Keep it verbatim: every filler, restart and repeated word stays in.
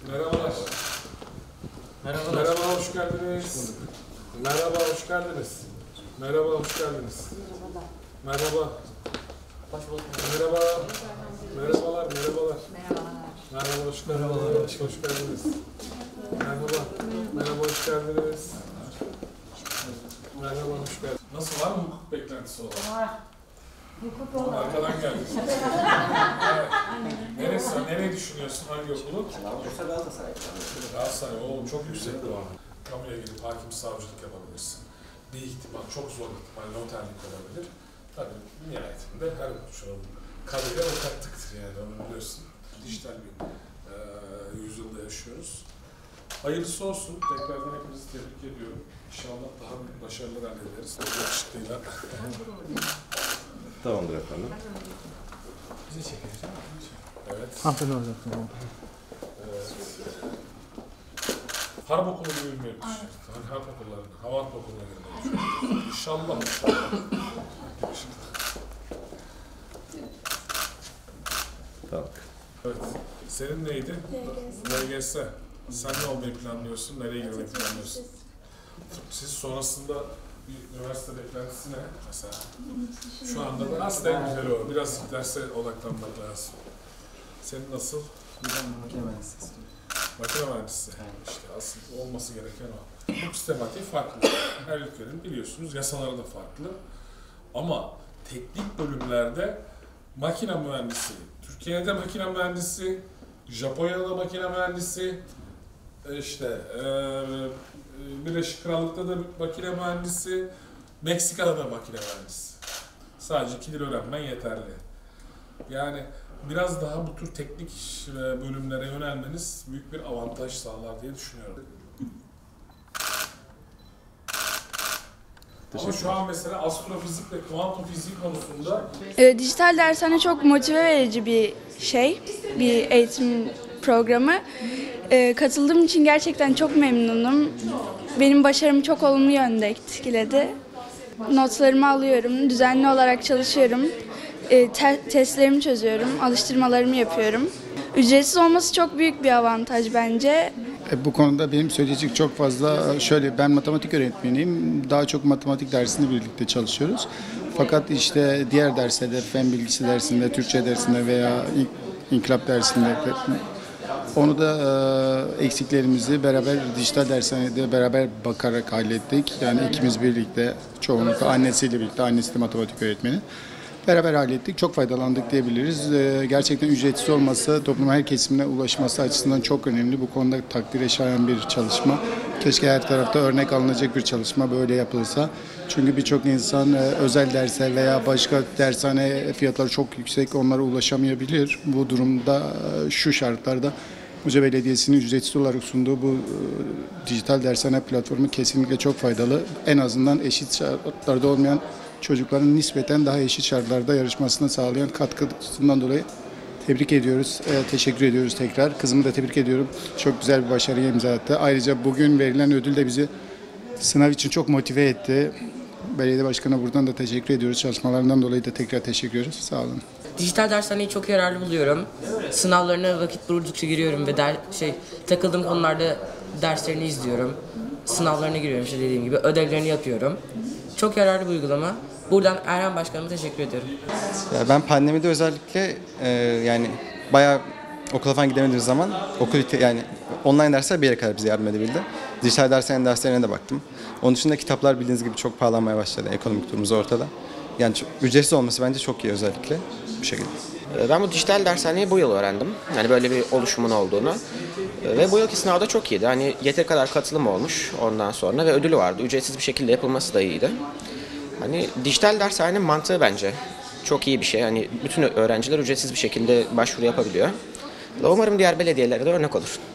Merhabalar. Merhabalar. Merhaba, hoş geldiniz. Merhaba, hoş geldiniz. Merhaba, hoş geldiniz. Merhaba. Hoş bulduk. Merhaba. Merhabalar, merhabalar. Merhabalar. Merhaba, hoş geldiniz. Hoş geldiniz. Merhaba. Merhaba, hoş geldiniz. Merhaba, hoş geldiniz. Nasıl, var mı hukuk beklentisi olan? Var. Hukuk olarak. Arkadan geldik. Evet. Neresi, nereyi düşünüyorsun? Hangi okulu? Galatasaray. Galatasaray, o çok yüksek bu an. Kamuya gelip hakim savcılık yapabilirsin. Bir ihtimal, çok zor ihtimal noterlik olabilir. Tabii nihayetinde her şu kadeyle avukatlıktır yani, onu biliyorsun. Dijital bir e, yüzyılda yaşıyoruz. Hayırlısı olsun. Tekrardan hepinizi tebrik ediyorum. İnşallah daha büyük başarılar elde ederiz. O yakışıklıyla. Tamamdır efendim. Bizi çekeriz. Evet. Hanımefendi olacak. Evet. Harp okulu gibi bilmiyorum. Hani harp okullarında, hava harp okuluna girmeyi. İnşallah. Tamam. Evet. Senin neydi? L G S. Sen ne olmayı planlıyorsun? Nereye girmeyi planlıyorsun? Siz sonrasında bir üniversite beklentisi ne mesela? Şu anda da aslında en güzel o. Biraz derse odaklanmak lazım. Senin nasıl? Makine mühendisliği. Makine mühendisi. İşte aslında olması gereken o. Hukuk sistematiği farklı. Her ülkenin biliyorsunuz yasaları da farklı. Ama teknik bölümlerde makine mühendisi, Türkiye'de makine mühendisi, Japonya'da makine mühendisi, işte Birleşik Krallık'ta da makine mühendisi, Meksika'da da makine mühendisi. Sadece iki dil öğrenmen yeterli. Yani biraz daha bu tür teknik bölümlere yönelmeniz büyük bir avantaj sağlar diye düşünüyorum. Ama şu an mesela astrofizik ve kuantum fiziği konusunda E, dijital dershane çok motive verici bir şey, bir eğitim programı. E, katıldığım için gerçekten çok memnunum. Benim başarımı çok olumlu yönde etkiledi. Notlarımı alıyorum, düzenli olarak çalışıyorum. E, te- testlerimi çözüyorum, alıştırmalarımı yapıyorum. Ücretsiz olması çok büyük bir avantaj bence. Bu konuda benim söyleyecek çok fazla, şöyle ben matematik öğretmeniyim. Daha çok matematik dersinde birlikte çalışıyoruz. Fakat işte diğer derslerde, fen bilgisi dersinde, Türkçe dersinde veya inkılap dersinde onu da e, eksiklerimizi beraber dijital dershanede beraber bakarak hallettik. Yani ikimiz birlikte, çoğunlukla annesiyle birlikte, annesi de matematik öğretmeni. Beraber hallettik. Çok faydalandık diyebiliriz. Ee, gerçekten ücretsiz olması, toplumun her kesimine ulaşması açısından çok önemli. Bu konuda takdire şayan bir çalışma. Keşke her tarafta örnek alınacak bir çalışma böyle yapılsa. Çünkü birçok insan e, özel derse veya başka dershane fiyatları çok yüksek, onlara ulaşamayabilir. Bu durumda e, şu şartlarda Buca Belediyesi'nin ücretsiz olarak sunduğu bu e, dijital dershane platformu kesinlikle çok faydalı. En azından eşit şartlarda olmayan çocukların nispeten daha eşit şartlarda yarışmasını sağlayan katkısından dolayı tebrik ediyoruz. E, teşekkür ediyoruz tekrar. Kızımı da tebrik ediyorum. Çok güzel bir başarıya imza attı. Ayrıca bugün verilen ödül de bizi sınav için çok motive etti. Belediye Başkanı'na buradan da teşekkür ediyoruz. Çalışmalarından dolayı da tekrar teşekkür ediyoruz. Sağ olun. Dijital dershaneyi çok yararlı buluyorum. Sınavlarına vakit buldukça giriyorum ve der, şey takıldığım konularda derslerini izliyorum. Sınavlarına giriyorum işte dediğim gibi. Ödevlerini yapıyorum. Çok yararlı bir uygulama. Buradan Erhan Başkanıma teşekkür ediyorum. Ya ben pandemide özellikle e, yani bayağı okula falan gidemediğimiz zaman okul yani online dersler bir yere kadar bize yardım edebildi. Dijital derslerin derslerine de baktım. Onun dışında kitaplar bildiğiniz gibi çok pahalanmaya başladı. Ekonomik durumumuz ortada. Yani çok, ücretsiz olması bence çok iyi özellikle bu şekilde. Ben bu dijital dershaneyi bu yıl öğrendim. Yani böyle bir oluşumun olduğunu. Ve bu yılki sınavda çok iyiydi. Hani yeteri kadar katılım olmuş ondan sonra ve ödülü vardı. Ücretsiz bir şekilde yapılması da iyiydi. Hani dijital dershanenin mantığı bence çok iyi bir şey. Hani bütün öğrenciler ücretsiz bir şekilde başvuru yapabiliyor. Umarım diğer belediyelere de örnek olur.